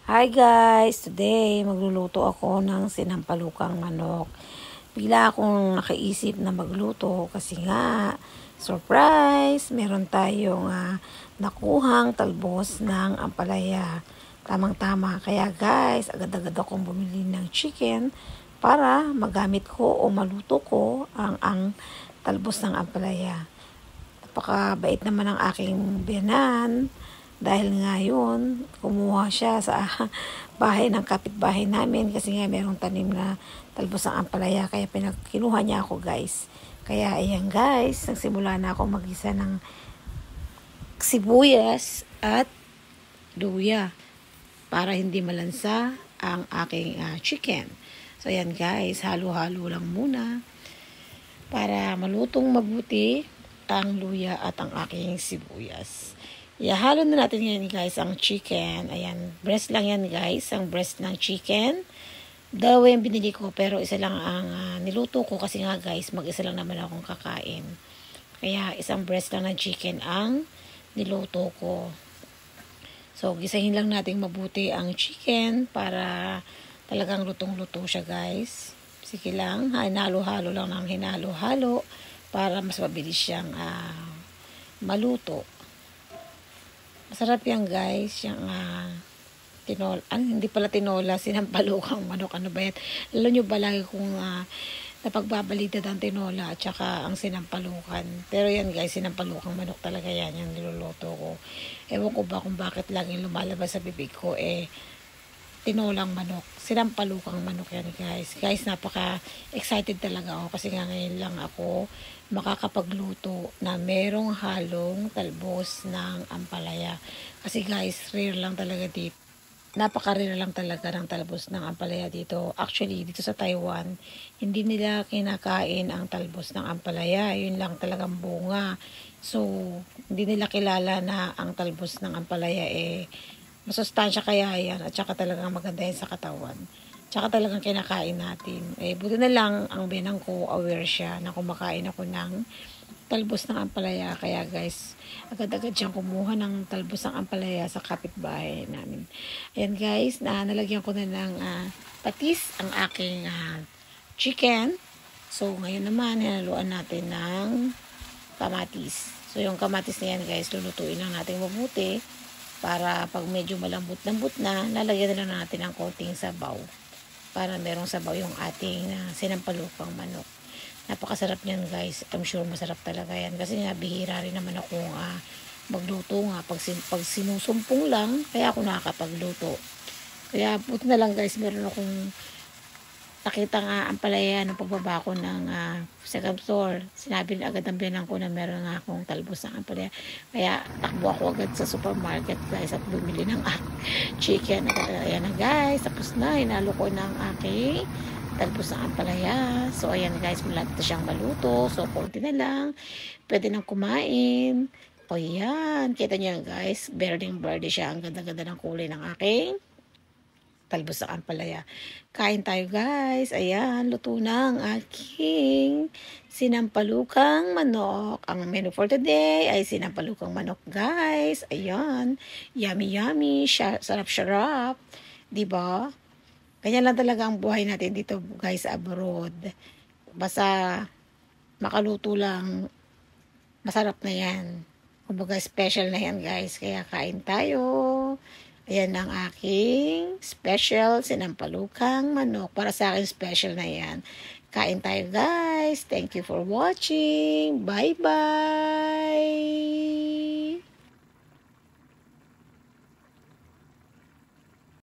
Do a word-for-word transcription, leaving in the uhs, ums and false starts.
Hi guys! Today, magluluto ako ng sinampalukang manok. Bigla akong nakaisip na magluto kasi nga, surprise! Meron tayong uh, nakuhang talbos ng ampalaya. Tamang-tama. Kaya guys, agad-agad akong bumili ng chicken para magamit ko o maluto ko ang, ang talbos ng ampalaya. Napakabait naman ang aking biyanan. Dahil ngayon, kumuha siya sa bahay ng kapitbahay namin kasi nga merong tanim na talbos ng ampalaya. Kaya pinagkinuha niya ako guys. Kaya ayan guys, nagsimula na ako mag-isa ng sibuyas at luya para hindi malansa ang aking uh, chicken. So ayan guys, halo-halo lang muna para malutong mabuti ang luya at ang aking sibuyas. Ihalo na natin ngayon guys ang chicken. Ayan, breast lang yan guys. Ang breast ng chicken. Dalawa yung binili ko pero isa lang ang uh, niluto ko kasi nga guys, mag-isa lang naman akong kakain. Kaya isang breast lang ng chicken ang niluto ko. So, gisahin lang natin mabuti ang chicken para talagang lutong-luto siya guys. Sige lang, hinalo-halo lang ng hinalo-halo para mas mabilis siyang uh, maluto. Masarap yan guys, yung uh, tinola, ano, hindi pala tinola, sinampalukang manok, ano ba yan? Alam nyo ba lagi kung uh, napagbabalita ang tinola at saka ang sinampalukan. Pero yan guys, sinampalukang manok talaga yan, yung niluluto ko. Ewan ko ba kung bakit laging lumalabas sa bibig ko, eh, tinolang manok, sinampalukang manok yan guys. Guys, napaka excited talaga ako kasi nga ngayon lang ako makakapagluto na merong halong talbos ng ampalaya. Kasi guys, rare lang talaga dito. Napaka-rare lang talaga ng talbos ng ampalaya dito. Actually, dito sa Taiwan, hindi nila kinakain ang talbos ng ampalaya. Yun lang talagang bunga. So, hindi nila kilala na ang talbos ng ampalaya eh masustansya kaya yan at saka talagang maganda yan sa katawan. Tsaka talagang kinakain natin. Eh, buti na lang ang binang ko aware siya na kumakain ako ng talbos ng ampalaya. Kaya guys, agad-agad siyang kumuha ng talbos ng ampalaya sa kapitbahay namin. Ayan guys, na nalagyan ko na ng uh, patis ang aking uh, chicken. So ngayon naman, hinaluan natin ng kamatis. So yung kamatis na yan guys, lulutuin lang natin mabuti para pag medyo malambot-lambot na, lalagyan na lang natin ng konting sabaw para merong sabaw yung ating uh, sinampalukang manok. Napakasarap niyan guys. I'm sure masarap talaga yan. Kasi nga bihira rin naman ako uh, magluto nga. Pag, sin pag sinusumpong lang, kaya ako nakakapagluto. Kaya buti na lang guys, meron akong nakita nga ang palaya ng pagbaba ko ng uh, second floor. Sinabi na agad ang biyanan ko na meron nga akong talbos ng ampalaya. Kaya takbo ako agad sa supermarket guys at bumili ng uh, chicken. Ayan na guys, tapos na. Hinalo ko ng aking talbos ng ampalaya. So ayan guys, malapit na siyang maluto. So konti na lang. Pwede nang kumain. O yan, kita niyo guys, berding-berde siya. Ang ganda-ganda ng kulay ng aking talbos ng ampalaya. Kain tayo guys. Ayan, luto na ang aking sinampalukang manok. Ang menu for today ay sinampalukang manok guys. Ayan, yummy yummy, sarap-sarap. Diba? Kanya lang talaga ang buhay natin dito guys abroad. Basta makaluto lang, masarap na yan. Kumbaga special na yan guys. Kaya kain tayo. Ayan ang aking special sinampalukang manok. Para sa akin special na yan. Kain tayo guys. Thank you for watching. Bye-bye.